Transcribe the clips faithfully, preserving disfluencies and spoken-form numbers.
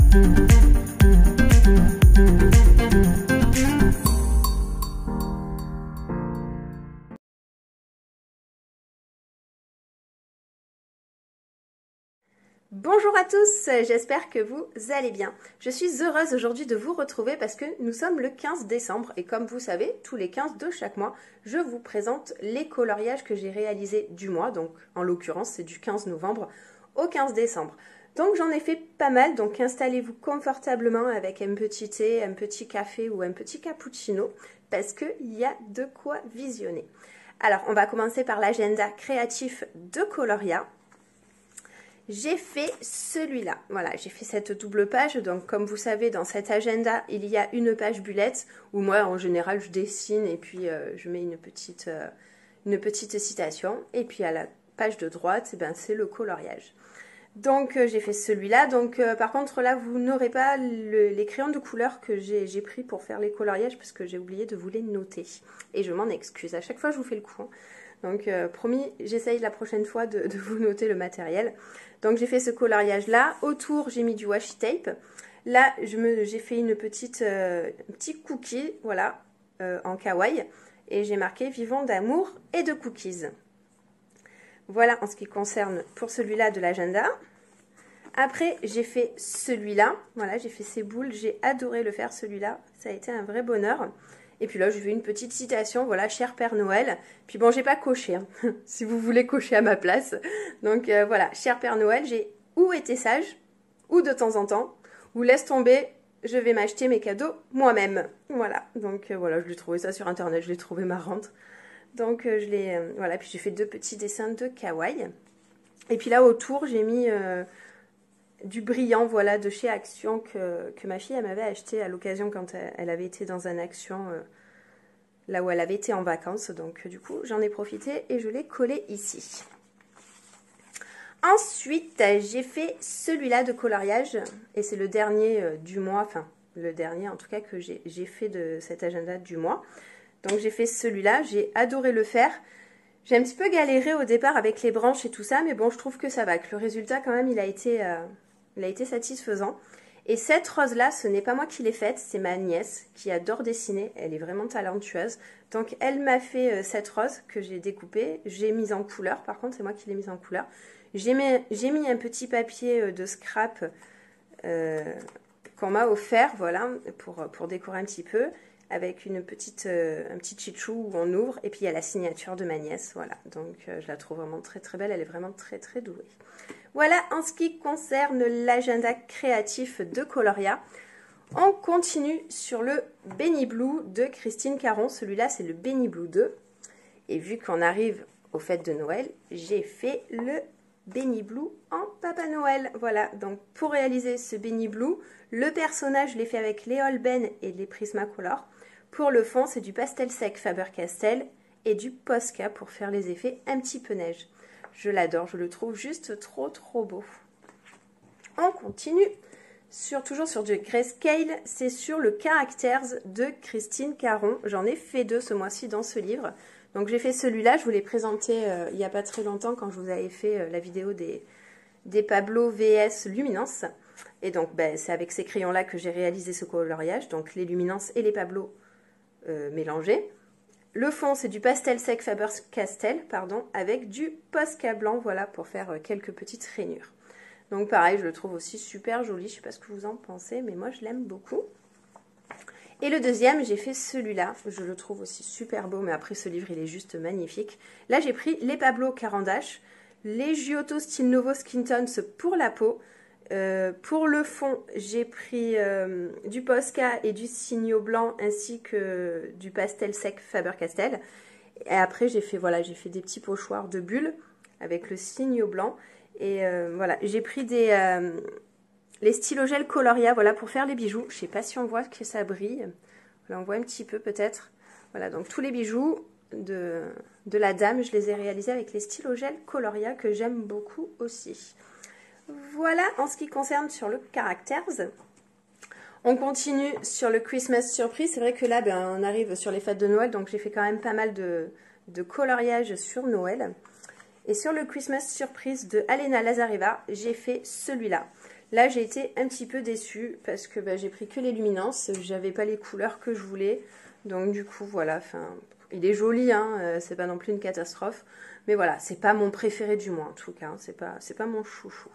Bonjour à tous, j'espère que vous allez bien. Je suis heureuse aujourd'hui de vous retrouver parce que nous sommes le quinze décembre et comme vous savez, tous les quinze de chaque mois, je vous présente les coloriages que j'ai réalisés du mois. Donc en l'occurrence, c'est du quinze novembre au quinze décembre. Donc j'en ai fait pas mal, donc installez-vous confortablement avec un petit thé, un petit café ou un petit cappuccino parce qu'il y a de quoi visionner. Alors on va commencer par l'agenda créatif de Coloria. J'ai fait celui-là, voilà, j'ai fait cette double page, donc comme vous savez dans cet agenda il y a une page bullet où moi en général je dessine et puis euh, je mets une petite, euh, une petite citation et puis à la page de droite eh ben, c'est le coloriage. Donc euh, j'ai fait celui-là, donc euh, par contre là vous n'aurez pas le, les crayons de couleur que j'ai pris pour faire les coloriages parce que j'ai oublié de vous les noter et je m'en excuse, à chaque fois je vous fais le coup. Hein. Donc euh, promis, j'essaye la prochaine fois de, de vous noter le matériel. Donc j'ai fait ce coloriage là, autour j'ai mis du washi tape. Là j'ai fait une petite, euh, un petit cookie, voilà, euh, en kawaii. Et j'ai marqué vivant d'amour et de cookies. Voilà en ce qui concerne pour celui-là de l'agenda. Après j'ai fait celui-là, voilà j'ai fait ces boules, j'ai adoré le faire celui-là, ça a été un vrai bonheur. Et puis là, je fais une petite citation, voilà, cher Père Noël. Puis bon, j'ai pas coché, hein, si vous voulez cocher à ma place. Donc euh, voilà, cher Père Noël, j'ai ou été sage, ou de temps en temps, ou laisse tomber, je vais m'acheter mes cadeaux moi-même. Voilà, donc euh, voilà, je l'ai trouvé ça sur Internet, je l'ai trouvé marrante. Donc euh, je l'ai, euh, voilà, puis j'ai fait deux petits dessins de kawaii. Et puis là, autour, j'ai mis... Euh, du brillant, voilà, de chez Action que, que ma fille elle m'avait acheté à l'occasion quand elle, elle avait été dans un Action euh, là où elle avait été en vacances. Donc du coup j'en ai profité et je l'ai collé ici. Ensuite j'ai fait celui-là de coloriage et c'est le dernier euh, du mois, enfin le dernier en tout cas que j'ai fait de cet agenda du mois. Donc j'ai fait celui-là, j'ai adoré le faire. J'ai un petit peu galéré au départ avec les branches et tout ça, mais bon je trouve que ça va, que le résultat quand même il a été... Euh, Il a été satisfaisant. Et cette rose-là, ce n'est pas moi qui l'ai faite, c'est ma nièce qui adore dessiner. Elle est vraiment talentueuse. Donc, elle m'a fait euh, cette rose que j'ai découpée. J'ai mise en couleur. Par contre, c'est moi qui l'ai mise en couleur. J'ai mis, j'ai mis un petit papier de scrap euh, qu'on m'a offert, voilà, pour, pour décorer un petit peu. Avec une petite, euh, un petit chichou où on ouvre. Et puis, il y a la signature de ma nièce, voilà. Donc, euh, je la trouve vraiment très, très belle. Elle est vraiment très, très douée. Voilà en ce qui concerne l'agenda créatif de Coloria. On continue sur le Benny Blue de Christine Caron. Celui-là, c'est le Benny Blue deux. Et vu qu'on arrive aux fêtes de Noël, j'ai fait le Benny Blue en Papa Noël. Voilà, donc pour réaliser ce Benny Blue, le personnage, je l'ai fait avec les Holben et les Prismacolor. Pour le fond, c'est du pastel sec Faber-Castell et du Posca pour faire les effets un petit peu neige. Je l'adore, je le trouve juste trop trop beau. On continue, sur, toujours sur du grayscale, c'est sur le Characters de Christine Caron. J'en ai fait deux ce mois-ci dans ce livre. Donc j'ai fait celui-là, je vous l'ai présenté euh, il n'y a pas très longtemps quand je vous avais fait euh, la vidéo des, des Pablo V S Luminance. Et donc ben, c'est avec ces crayons-là que j'ai réalisé ce coloriage, donc les Luminance et les Pablo euh, mélangés. Le fond, c'est du pastel sec Faber-Castell, pardon, avec du Posca blanc, voilà, pour faire quelques petites rainures. Donc pareil, je le trouve aussi super joli, je ne sais pas ce que vous en pensez, mais moi je l'aime beaucoup. Et le deuxième, j'ai fait celui-là, je le trouve aussi super beau, mais après ce livre, il est juste magnifique. Là, j'ai pris les Pablo Carandache, les Giotto Style Novo Skin Tones pour la peau. Euh, pour le fond, j'ai pris euh, du Posca et du Signo blanc ainsi que du pastel sec Faber-Castell. Et après, j'ai fait, voilà, j'ai fait des petits pochoirs de bulles avec le Signo blanc. Et euh, voilà, j'ai pris des, euh, les stylogel Coloria, voilà, pour faire les bijoux. Je sais pas si on voit que ça brille. Là, on voit un petit peu peut-être. Voilà, donc tous les bijoux de, de la dame, je les ai réalisés avec les stylogel Coloria que j'aime beaucoup aussi. Voilà en ce qui concerne sur le Characters. On continue sur le Christmas Surprise. C'est vrai que là, ben, on arrive sur les fêtes de Noël, donc j'ai fait quand même pas mal de, de coloriage sur Noël. Et sur le Christmas Surprise de Alena Lazareva, j'ai fait celui-là. Là, j'ai été un petit peu déçue parce que bah, j'ai pris que les luminances. J'avais pas les couleurs que je voulais. Donc du coup, voilà. Enfin, il est joli, hein. Euh, c'est pas non plus une catastrophe. Mais voilà, c'est pas mon préféré du mois en tout cas. C'est pas, c'est pas mon chouchou.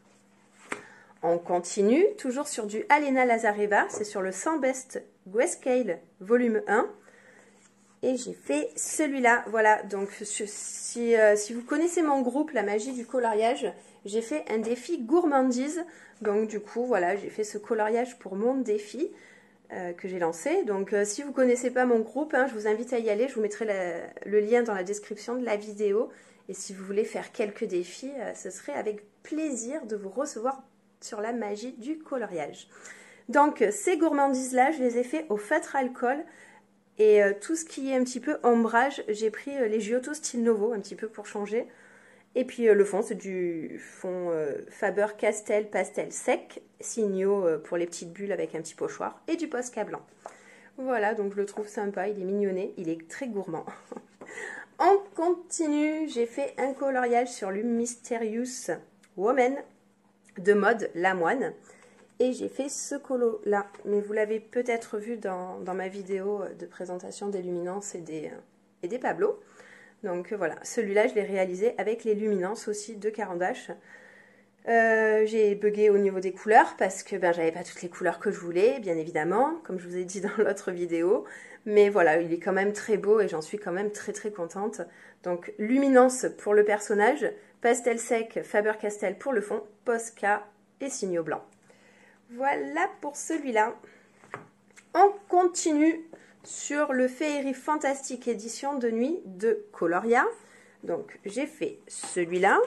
On continue, toujours sur du Alena Lazareva. C'est sur le cent Best Grayscale volume un. Et j'ai fait celui-là, voilà, donc si, euh, si vous connaissez mon groupe, La Magie du Coloriage, j'ai fait un défi gourmandise. Donc du coup, voilà, j'ai fait ce coloriage pour mon défi euh, que j'ai lancé. Donc euh, si vous ne connaissez pas mon groupe, hein, je vous invite à y aller. Je vous mettrai la, le lien dans la description de la vidéo. Et si vous voulez faire quelques défis, euh, ce serait avec plaisir de vous recevoir sur La Magie du Coloriage. Donc ces gourmandises-là, je les ai fait au feutre alcool. Et euh, tout ce qui est un petit peu ombrage, j'ai pris euh, les Giotto Style Novo, un petit peu pour changer. Et puis euh, le fond, c'est du fond euh, Faber-Castell pastel sec, Signo euh, pour les petites bulles avec un petit pochoir, et du Posca blanc. Voilà, donc je le trouve sympa, il est mignonné, il est très gourmand. On continue, j'ai fait un coloriage sur le Mysterious Woman de mode Lamoine. Et j'ai fait ce colo là, mais vous l'avez peut-être vu dans, dans ma vidéo de présentation des luminances et des, et des Pablo. Donc voilà, celui-là je l'ai réalisé avec les luminances aussi de Caran d'Ache. Euh, j'ai bugué au niveau des couleurs parce que ben, j'avais pas toutes les couleurs que je voulais, bien évidemment, comme je vous ai dit dans l'autre vidéo. Mais voilà, il est quand même très beau et j'en suis quand même très très contente. Donc luminance pour le personnage, pastel sec Faber-Castell pour le fond, Posca et Signo blanc. Voilà pour celui-là. On continue sur le Féerie Fantastique édition de nuit de Coloria. Donc j'ai fait celui-là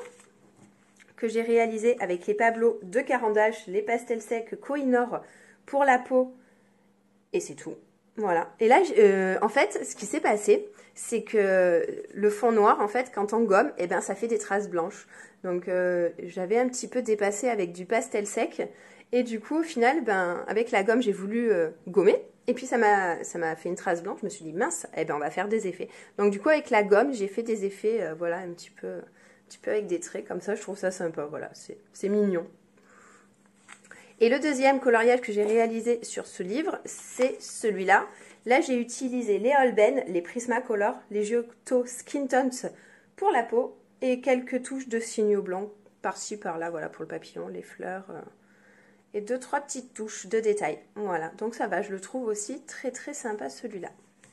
que j'ai réalisé avec les Pablo de Caran d'Ache, les pastels secs Kohinoor pour la peau et c'est tout. Voilà. Et là, euh, en fait, ce qui s'est passé, c'est que le fond noir, en fait, quand on gomme, eh ben, ça fait des traces blanches. Donc euh, j'avais un petit peu dépassé avec du pastel sec. Et du coup, au final, ben, avec la gomme, j'ai voulu euh, gommer. Et puis, ça m'a ça m'a fait une trace blanche. Je me suis dit, mince, eh ben, on va faire des effets. Donc, du coup, avec la gomme, j'ai fait des effets, euh, voilà, un petit peu, un petit peu avec des traits. Comme ça, je trouve ça sympa. Voilà, c'est mignon. Et le deuxième coloriage que j'ai réalisé sur ce livre, c'est celui-là. Là, j'ai utilisé les Holbein, les Prismacolor, les Giotto Skin Tones pour la peau et quelques touches de Signo blanc par-ci, par-là, voilà, pour le papillon, les fleurs... Euh, et deux, trois petites touches de détails. Voilà, donc ça va, je le trouve aussi très très sympa celui-là.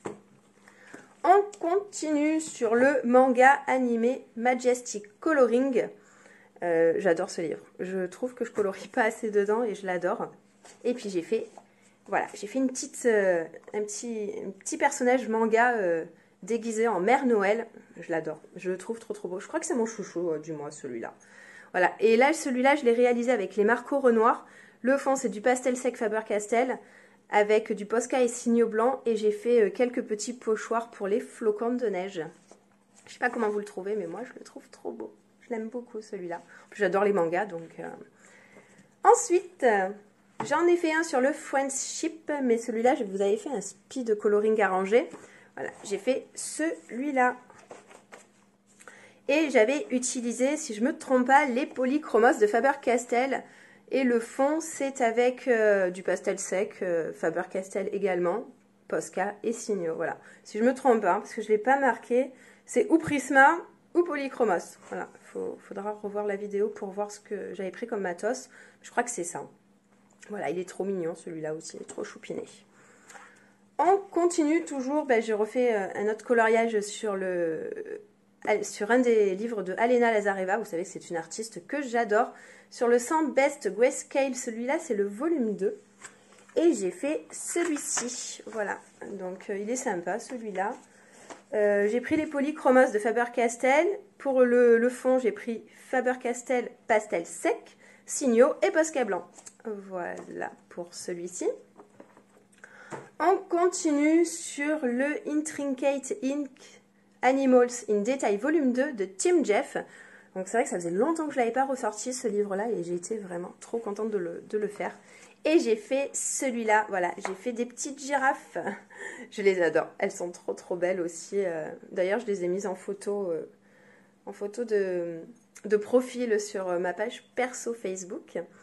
On continue sur le manga animé Majestic Coloring. Euh, J'adore ce livre. Je trouve que je colorie pas assez dedans et je l'adore. Et puis j'ai fait, voilà, j'ai fait une petite, euh, un, petit, un petit personnage manga euh, déguisé en Mère Noël. Je l'adore, je le trouve trop trop beau. Je crois que c'est mon chouchou euh, du mois celui-là. Voilà, et là celui-là je l'ai réalisé avec les Marco Renoir. Le fond, c'est du pastel sec Faber-Castell avec du Posca et Signo blanc. Et j'ai fait quelques petits pochoirs pour les flocons de neige. Je sais pas comment vous le trouvez, mais moi, je le trouve trop beau. Je l'aime beaucoup, celui-là. J'adore les mangas, donc... Euh... Ensuite, euh, j'en ai fait un sur le Friendship, mais celui-là, je vous avais fait un speed coloring arrangé. Voilà, j'ai fait celui-là. Et j'avais utilisé, si je ne me trompe pas, les polychromos de Faber-Castell. Et le fond, c'est avec euh, du pastel sec, euh, Faber-Castell également, Posca et Signo. Voilà. Si je me trompe pas, hein, parce que je ne l'ai pas marqué, c'est ou Prisma ou Polychromos. Voilà. Il faudra revoir la vidéo pour voir ce que j'avais pris comme matos. Je crois que c'est ça. Voilà, il est trop mignon celui-là aussi, il est trop choupiné. On continue toujours, ben, j'ai refait euh, un autre coloriage sur le... sur un des livres de Alena Lazareva. Vous savez que c'est une artiste que j'adore. Sur le cent Best Grayscale, celui-là, c'est le volume deux. Et j'ai fait celui-ci. Voilà. Donc, euh, il est sympa, celui-là. Euh, j'ai pris les polychromos de Faber-Castell. Pour le, le fond, j'ai pris Faber-Castell pastel sec, Signo et Posca blanc. Voilà pour celui-ci. On continue sur le Intricate Ink Animals in Detail volume deux de Tim Jeff. Donc c'est vrai que ça faisait longtemps que je ne l'avais pas ressorti ce livre-là et j'ai été vraiment trop contente de le, de le faire. Et j'ai fait celui-là, voilà, j'ai fait des petites girafes. Je les adore, elles sont trop trop belles aussi. D'ailleurs, je les ai mises en photo, euh, en photo de, de profil sur ma page perso Facebook.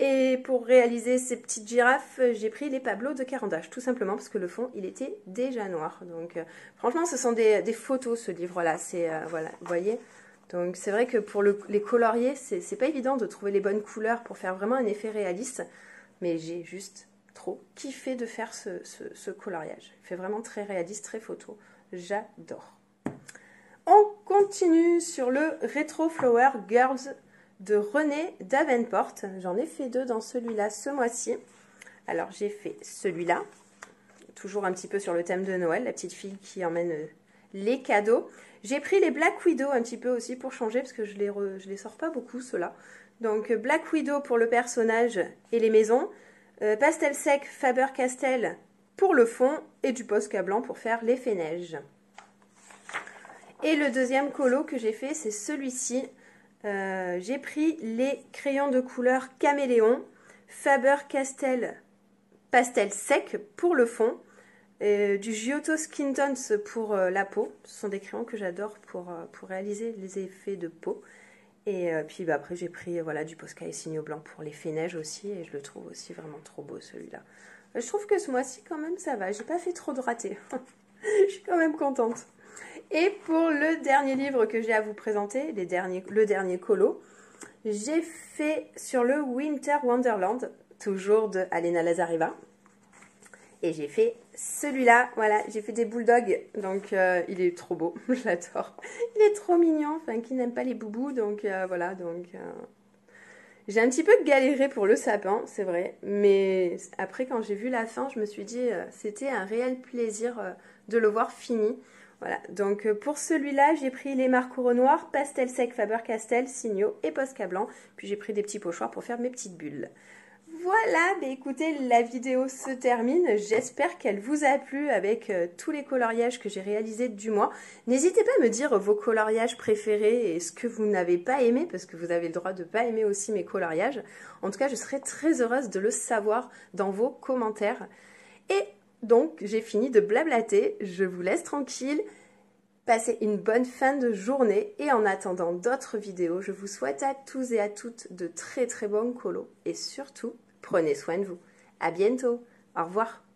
Et pour réaliser ces petites girafes, j'ai pris les Pablo de Caran d'Ache, tout simplement parce que le fond, il était déjà noir. Donc, euh, franchement, ce sont des, des photos, ce livre-là. C'est, euh, voilà, vous voyez. Donc, c'est vrai que pour le, les colorier, c'est pas évident de trouver les bonnes couleurs pour faire vraiment un effet réaliste. Mais j'ai juste trop kiffé de faire ce, ce, ce coloriage. Il fait vraiment très réaliste, très photo. J'adore. On continue sur le Retro Flower Girls de Renée Davenport. J'en ai fait deux dans celui-là ce mois-ci. Alors j'ai fait celui-là, toujours un petit peu sur le thème de Noël, la petite fille qui emmène les cadeaux. J'ai pris les Black Widow un petit peu aussi pour changer, parce que je les, re, je les sors pas beaucoup ceux-là. Donc Black Widow pour le personnage et les maisons, euh, pastel sec Faber-Castell pour le fond, et du Posca blanc pour faire l'effet neige. Et le deuxième colo que j'ai fait, c'est celui-ci. Euh, j'ai pris les crayons de couleur Caméléon, Faber-Castell pastel sec pour le fond, euh, du Giotto Skin Tones pour euh, la peau. Ce sont des crayons que j'adore pour, euh, pour réaliser les effets de peau. Et euh, puis bah, après j'ai pris euh, voilà, du Posca et Signo blanc pour l'effet neige aussi, et je le trouve aussi vraiment trop beau celui-là. Je trouve que ce mois-ci quand même ça va, j'ai pas fait trop de ratés. Je suis quand même contente. Et pour le dernier livre que j'ai à vous présenter, les derniers, le dernier colo, j'ai fait sur le Winter Wonderland, toujours de Alena Lazareva. Et j'ai fait celui-là, voilà, j'ai fait des bulldogs, donc euh, il est trop beau, je l'adore. Il est trop mignon, enfin qui n'aime pas les boubous, donc euh, voilà, donc... Euh... J'ai un petit peu galéré pour le sapin, c'est vrai, mais après quand j'ai vu la fin, je me suis dit euh, c'était un réel plaisir euh, de le voir fini. Voilà, donc euh, pour celui-là, j'ai pris les marquereaux noirs, pastel sec Faber-Castell, Signo et Posca blanc, puis j'ai pris des petits pochoirs pour faire mes petites bulles. Voilà, bah écoutez, la vidéo se termine. J'espère qu'elle vous a plu avec euh, tous les coloriages que j'ai réalisés du mois. N'hésitez pas à me dire vos coloriages préférés et ce que vous n'avez pas aimé, parce que vous avez le droit de ne pas aimer aussi mes coloriages. En tout cas, je serais très heureuse de le savoir dans vos commentaires. Et donc, j'ai fini de blablater. Je vous laisse tranquille. Passez une bonne fin de journée et en attendant d'autres vidéos, je vous souhaite à tous et à toutes de très très bons colos et surtout, prenez soin de vous. À bientôt. Au revoir.